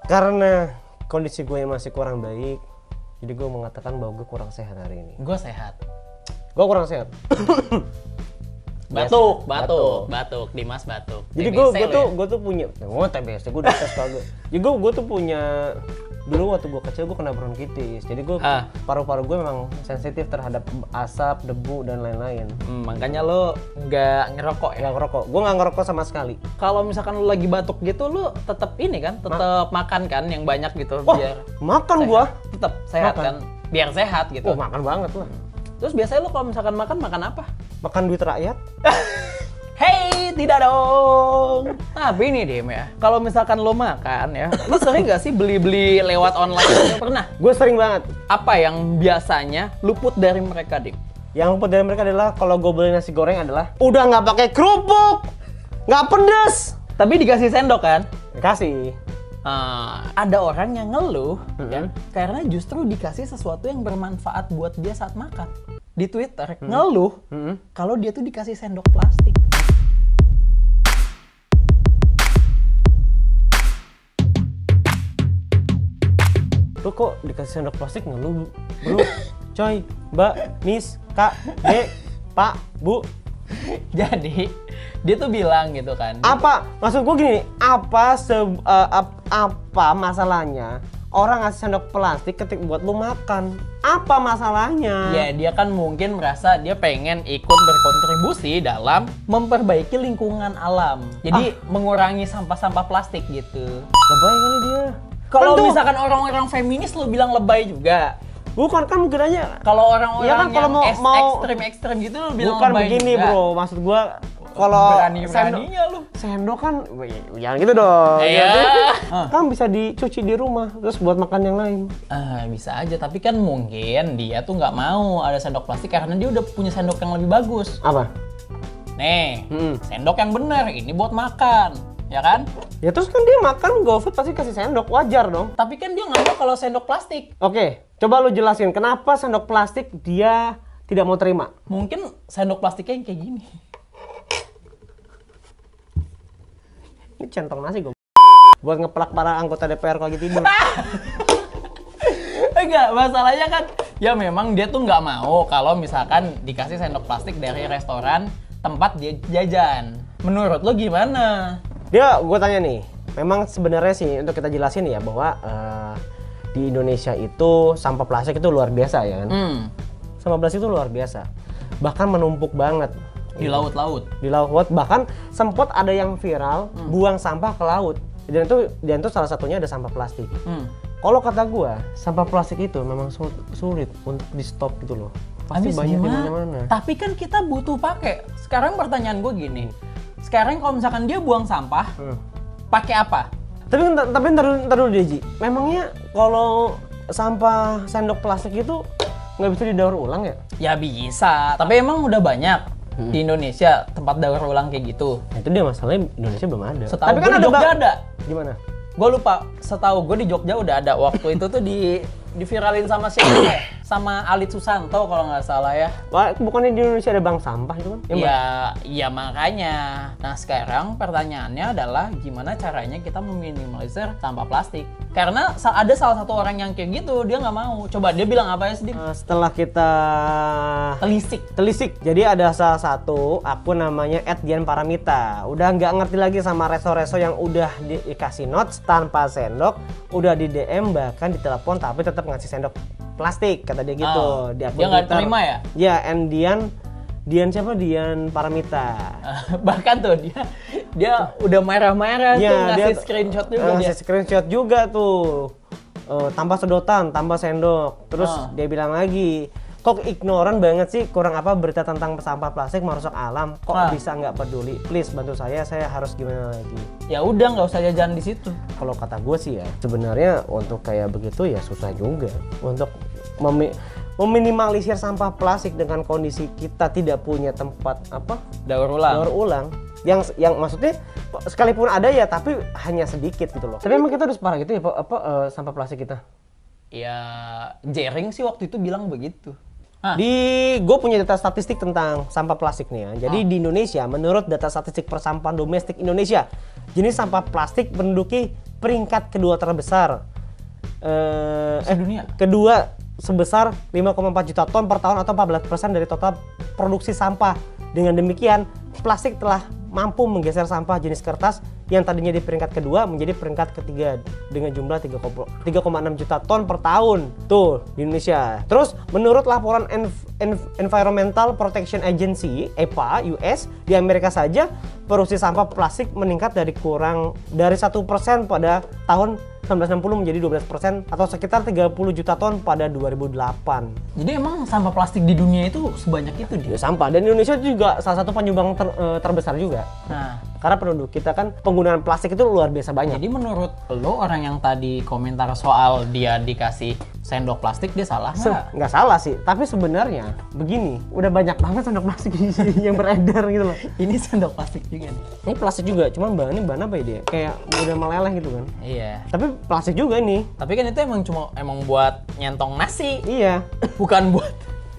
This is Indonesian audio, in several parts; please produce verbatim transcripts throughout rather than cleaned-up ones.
Karena kondisi gue masih kurang baik, jadi gue mengatakan bahwa gue kurang sehat hari ini. Gue sehat. Gue kurang sehat. Batuk, Biasa, batuk, batuk, Dimas batuk. Jadi gue gue T B C tuh lo ya? gue tuh punya, oh T B C gue udah tes kagak. Jadi gue gue tuh punya dulu waktu gue kecil gue kena bronkitis. Jadi gue Ah. paru-paru gue memang sensitif terhadap asap, debu dan lain-lain. Hmm, makanya lo nggak ngerokok ya? Nggak ngerokok, gue nggak ngerokok sama sekali. Kalau misalkan lo lagi batuk gitu, lo tetap ini kan, tetap makan kan yang banyak gitu Wah, biar makan sehat. gue. Tetap sehat Makan. kan, biar sehat gitu. Oh makan banget lah. Terus biasanya lo kalau misalkan makan makan apa? Makan duit rakyat. Hei, tidak dong. Tapi ini Dim ya, kalau misalkan lo makan ya, lo sering nggak sih beli-beli lewat online? Pernah? Gue sering banget. Apa yang biasanya luput dari mereka, Dim? Yang luput dari mereka adalah kalau gue beli nasi goreng adalah udah nggak pakai kerupuk, nggak pedes. Tapi dikasih sendok kan? Kasih. Ah, ada orang yang ngeluh Mm-hmm. ya, karena justru dikasih sesuatu yang bermanfaat buat dia saat makan. Di Twitter ngeluh Mm-hmm. kalau dia tuh dikasih sendok plastik. Lu kok dikasih sendok plastik ngeluh, bro? Coy, mbak, miss, kak, dek, pak, bu. Jadi dia tuh bilang gitu kan. Apa? Maksud gue gini, apa se uh, ap- apa masalahnya orang ngasih sendok plastik ketika buat lu makan? Apa masalahnya? Ya dia kan mungkin merasa dia pengen ikut berkontribusi dalam memperbaiki lingkungan alam. Jadi mengurangi sampah-sampah plastik gitu. Lebay kali dia. Kalau Kan tuh- misalkan orang-orang feminis lu bilang lebay juga. bukan kan mungkin aja. Kalau orang-orang Ya kan, kalau yang mau- es- mau- ekstrem-ekstrem gitu lu bilang Bukan lebay begini, juga. bro. Maksud gua kalau Berani-beraninya lu. sendok kan jangan gitu dong. Iya. Jadi, kan bisa dicuci di rumah terus buat makan yang lain. Ah, bisa aja, tapi kan mungkin dia tuh nggak mau ada sendok plastik karena dia udah punya sendok yang lebih bagus. Apa? Nih, Hmm. sendok yang benar, ini buat makan, ya kan? Ya terus kan dia makan GoFood pasti kasih sendok, wajar dong. Tapi kan dia nggak mau kalau sendok plastik. Oke, coba lu jelasin kenapa sendok plastik dia tidak mau terima. Mungkin sendok plastiknya yang kayak gini. Ini centong nasi gue. Buat ngeplak para anggota D P R kalau lagi tidur. Enggak, masalahnya kan ya memang dia tuh nggak mau kalau misalkan dikasih sendok plastik dari restoran tempat dia jajan. Menurut lo gimana? Dia, gue tanya nih, memang sebenarnya sih untuk kita jelasin ya bahwa eh, di Indonesia itu sampah plastik itu luar biasa ya kan. Hmm, Sampah plastik itu luar biasa. Bahkan menumpuk banget. di laut-laut. Di laut, bahkan sempat ada yang viral buang sampah ke laut. Dan itu dan itu salah satunya ada sampah plastik. Hmm. Kalau kata gua, sampah plastik itu memang sul- sulit untuk di stop gitu loh. Pasti Habis banyak di gimana? mana-mana. Tapi kan kita butuh pakai. Sekarang pertanyaan gue gini. Sekarang kalau misalkan dia buang sampah, Hmm. pakai apa? Tapi tapi ntar dulu, ntar dulu Deji. Memangnya kalau sampah sendok plastik itu nggak bisa didaur ulang ya? Ya bisa. Tapi emang udah banyak di Indonesia tempat daur ulang kayak gitu. Nah, itu dia masalahnya Indonesia belum ada. Setahu tapi gue kan di ada Jogja ba- ada. Gimana? Gue lupa. Setahu gue di Jogja udah ada. Waktu itu tuh di diviralin sama siapa ya? Sama Alit Susanto kalau nggak salah ya. Wah, bukannya di Indonesia ada bank sampah itu kan? Iya, iya makanya. Nah sekarang pertanyaannya adalah gimana caranya kita meminimalisir sampah plastik? Karena sa- ada salah satu orang yang kayak gitu, dia nggak mau. Coba dia bilang apa ya sedih? Eh, setelah kita Telisik. telisik, jadi ada salah satu akun namanya et dian paramita. Udah nggak ngerti lagi sama reso-reso yang udah di- dikasih notes tanpa sendok, udah di D M bahkan ditelepon tapi tetap ngasih sendok plastik kata dia gitu. Oh, Di akun dia nggak Twitter. terima ya? Ya, and Dian Dian siapa? Dian Paramita. Bahkan tuh dia dia udah marah-marah tuh Ya, ngasih dia- screenshot eh, juga dia. ngasih screenshot juga tuh. Eh, tambah sedotan, tambah sendok. Terus Ah. dia bilang lagi, kok ignoran banget sih, kurang apa berita tentang sampah plastik merusak alam. Kok Ah. bisa nggak peduli? Please bantu saya, saya harus gimana lagi? Ya udah nggak usah jajan di situ. Kalau kata gue sih ya, sebenarnya untuk kayak begitu ya susah juga. Untuk memi- meminimalisir sampah plastik dengan kondisi kita tidak punya tempat apa Daur ulang. daur ulang. Yang yang maksudnya sekalipun ada ya tapi hanya sedikit gitu loh. Tapi emang kita udah separah gitu ya apa, apa eh, sampah plastik kita? Ya Jering sih waktu itu bilang begitu. Ah. Di gue punya data statistik tentang sampah plastik nih ya. Jadi Ah. di Indonesia, menurut data statistik persampahan domestik Indonesia, jenis sampah plastik menduduki peringkat kedua terbesar. Eh, eh Sedunia? kedua sebesar lima koma empat juta ton per tahun atau empat belas persen dari total produksi sampah. Dengan demikian, plastik telah mampu menggeser sampah jenis kertas yang tadinya di peringkat kedua menjadi peringkat ketiga dengan jumlah tiga koma enam juta ton per tahun tuh di Indonesia. Terus menurut laporan Env- Env- Environmental Protection Agency E P A U S, di Amerika saja produksi sampah plastik meningkat dari kurang dari satu persen pada tahun seribu sembilan ratus enam puluh menjadi dua belas persen atau sekitar tiga puluh juta ton pada dua ribu delapan. Jadi emang sampah plastik di dunia itu sebanyak itu dia. Ya, sampah, dan Indonesia juga salah satu penyumbang ter- eh, terbesar juga. Nah, Karena penduduk kita kan penggunaan plastik itu luar biasa banyak. jadi menurut lo orang yang tadi komentar soal dia dikasih sendok plastik, dia salah Se- nggak? nggak salah sih, tapi sebenarnya begini, udah banyak banget sendok plastik yang beredar gitu loh. Ini sendok plastik juga nih. Ini plastik juga, cuman bahannya bahan apa ya dia? Kayak udah meleleh gitu kan. Iya. Tapi plastik juga ini. Tapi kan itu emang cuma emang buat nyentong nasi, Iya. bukan buat.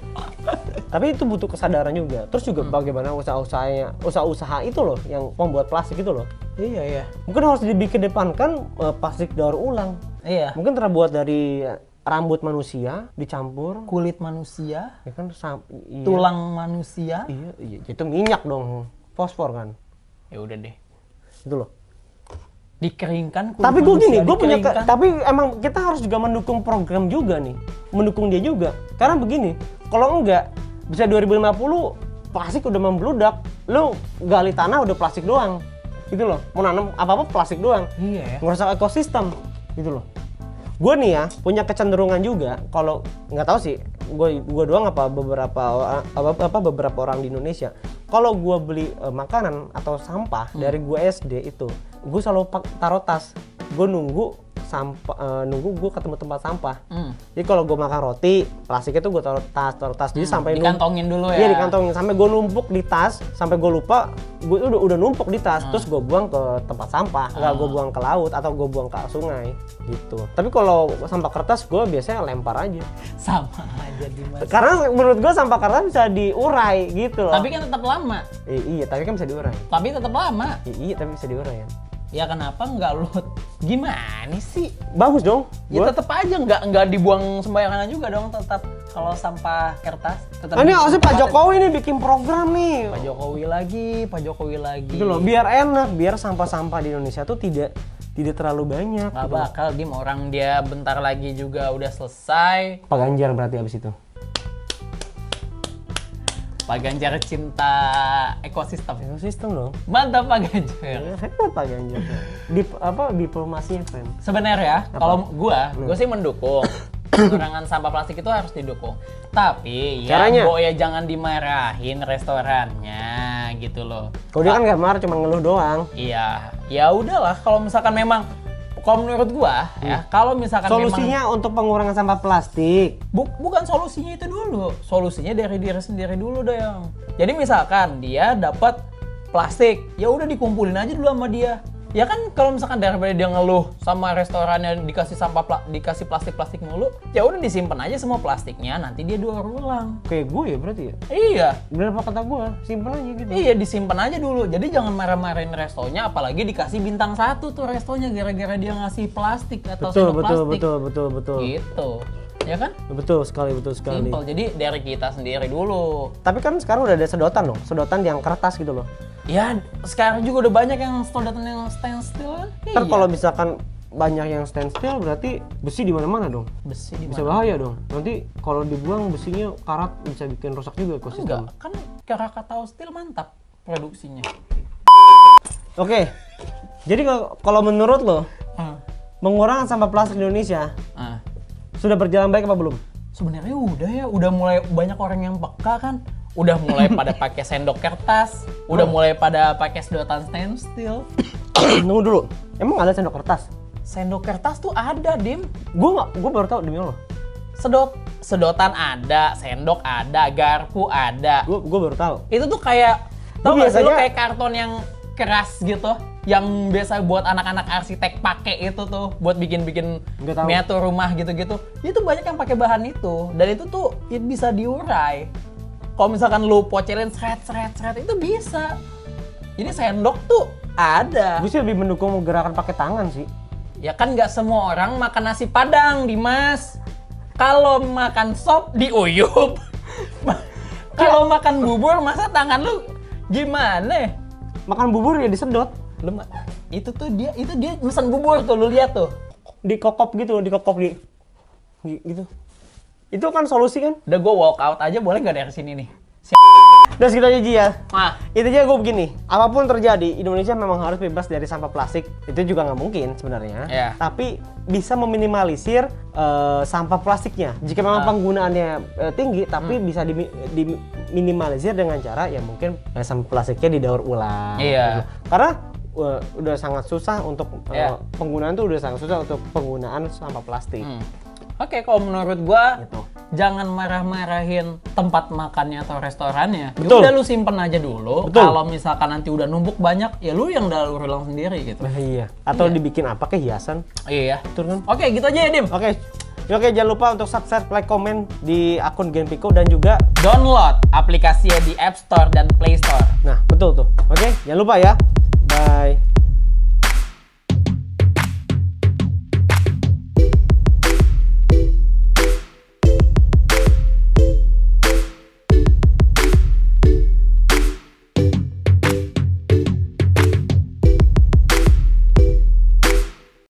Tapi itu butuh kesadaran juga. Terus juga bagaimana usaha-usahanya, usaha-usaha itu loh yang membuat plastik itu loh. Iya iya. Mungkin harus dikedepankan uh, plastik daur ulang. Iya. Mungkin terbuat dari rambut manusia dicampur, Kulit manusia, ya kan sam- iya. tulang manusia. Iya, iya, itu minyak dong, fosfor kan. Ya udah deh. Itu loh. Dikeringkan kulit Tapi gue manusia, gini, gue punya, ke- dikeringkan. tapi emang kita harus juga mendukung program juga nih, mendukung dia juga. Karena begini, kalau enggak bisa dua ribu lima puluh plastik udah membludak, lu gali tanah udah plastik doang, gitu loh. Mau nanam apa apa plastik doang, Iya ya. ngerusak ekosistem, gitu loh. Gue nih ya punya kecenderungan juga, kalau nggak tahu sih, gue gue doang apa beberapa orang, apa, apa beberapa orang di Indonesia, kalau gue beli eh, makanan atau sampah Hmm. dari gue S D itu, gue selalu pak taruh tas, gue nunggu sampah, eh, nunggu gue ketemu tempat sampah. Hmm. Jadi kalau gue makan roti, plastik itu gue taruh tas, taruh tas, jadi sampai num- Dikantongin dulu ya. Iya, dikantongin sampai gue numpuk di tas, sampai gue lupa, gue udah udah numpuk di tas, terus gue buang ke tempat sampah, nggak gue buang ke laut atau gue buang ke sungai, gitu. Tapi kalau sampah kertas gue biasanya lempar aja, Sama aja Dimas. karena menurut gue sampah kertas bisa diurai gitu loh. Tapi kan tetap lama. I- iya, tapi kan bisa diurai. Tapi tetap lama. I- iya, tapi bisa diurai ya. Ya kenapa nggak lu? Gimana sih? Bagus dong. Ya Gua- tetap aja nggak nggak dibuang sembarangan juga dong, tetap kalau sampah kertas tetap. Ah, ini harusnya Pak ditempatin. Jokowi nih bikin program nih. Pak Jokowi lagi, Pak Jokowi lagi. Gitu loh, biar enak, biar sampah-sampah di Indonesia tuh tidak tidak terlalu banyak. Nggak gitu loh. bakal Dim, orang dia bentar lagi juga udah selesai. Pak Ganjar berarti abis itu. Pak Ganjar cinta ekosistem. Ekosistem dong. Mantap Pak Ganjar. Ya, hebat Pak Ganjar. Dip, apa diplomasinya keren. Sebenarnya kalau gua, gua sih mendukung. Pengurangan sampah plastik itu harus didukung. Tapi ya Caranya? Bo, ya jangan dimarahin restorannya gitu loh. Kalau dia kan nggak marah, cuma ngeluh doang. Iya, ya udahlah kalau misalkan memang kalau menurut gua ya, kalau misalkan memang Solusinya untuk pengurangan sampah plastik. Bu- bukan solusinya itu dulu. Solusinya dari diri sendiri dulu dong. Jadi misalkan dia dapat plastik, ya udah dikumpulin aja dulu sama dia. Ya kan kalau misalkan daripada dia ngeluh sama restorannya dikasih sampah pla- dikasih plastik-plastik mulu, ya udah disimpan aja semua plastiknya, nanti dia daur ulang. Kayak gue ya berarti ya. Iya. Bener apa kata gue, simpen aja gitu. Iya, disimpan aja dulu. Jadi jangan marah-marahin restonya, apalagi dikasih bintang satu tuh restonya gara-gara dia ngasih plastik atau Betul, sendok betul, plastik. betul, betul, betul. Gitu. Ya kan? Betul sekali, betul sekali. Simple. Jadi dari kita sendiri dulu. Tapi kan sekarang udah ada sedotan loh, sedotan yang kertas gitu loh. Ya, sekarang juga udah banyak yang sedotan yang stainless steel kan? Ntar Iya. kalau misalkan banyak yang stainless steel berarti besi di mana-mana dong. besi di Bisa mana? bahaya dong. Nanti kalau dibuang besinya karat bisa bikin rusak juga ekosistem. Enggak, kan Krakatau Steel mantap produksinya. Oke. Jadi kalau- kalau menurut lo, Ah. mengurangi sampah plastik di Indonesia Ah. sudah berjalan baik apa belum? Sebenarnya udah ya, udah mulai banyak orang yang peka kan. Udah mulai pada pakai sendok kertas, udah mulai pada pakai sedotan stainless steel. Tunggu dulu. Emang ada sendok kertas? Sendok kertas tuh ada, Dim. Gue nggak, gue baru tahu demi Allah. Sedot sedotan ada, sendok ada, garpu ada. Gue gue baru tahu. Itu tuh kayak Gua tau gak sih lo biasanya- kayak karton yang keras gitu. yang biasa buat anak-anak arsitek pakai itu tuh buat bikin-bikin Nggak tahu. miniatur rumah gitu-gitu. Itu banyak yang pakai bahan itu dan itu tuh it bisa diurai. Kalau misalkan lu pocelin seret-seret-seret itu bisa. Jadi sendok tuh ada. Gue sih lebih mendukung gerakan pakai tangan sih. Ya kan nggak semua orang makan nasi Padang, Dimas. Kalau makan sop diuyup. Kalau makan bubur masa tangan lu gimana? Makan bubur ya disedot. Lu ma- itu tuh dia itu dia mesen bubur tuh, lu lihat tuh. Dikokop gitu, dikokop di gitu. Itu kan solusi kan? Udah gue walk out aja boleh nggak dari sini nih? Udah segitu aja Ji ya. Nah, Intinya gue begini, apapun terjadi, Indonesia memang harus bebas dari sampah plastik. Itu juga nggak mungkin sebenarnya. Iya. Tapi bisa meminimalisir eh, sampah plastiknya. Jika memang Ah. penggunaannya eh, tinggi, tapi bisa dimi- diminimalisir dengan cara ya mungkin eh, sampah plastiknya didaur ulang. Iya. Gitu. Karena eh, udah sangat susah untuk eh, Iya. penggunaan tuh udah sangat susah untuk penggunaan sampah plastik. hmm. Oke, kalau menurut gua Gitu. jangan marah-marahin tempat makannya atau restorannya. Ya Betul. udah lu simpen aja dulu. Betul. Kalau misalkan nanti udah numpuk banyak, ya lu yang daur ulang sendiri gitu. Nah, iya. Atau Iya. dibikin apa kayak hiasan. Iya. Betul kan? Oke, gitu aja ya, Dim. Oke. Oke, jangan lupa untuk subscribe, like, komen di akun Genpiko dan juga Download aplikasinya di App Store dan Play Store. nah, betul tuh. Oke, jangan lupa ya. Bye.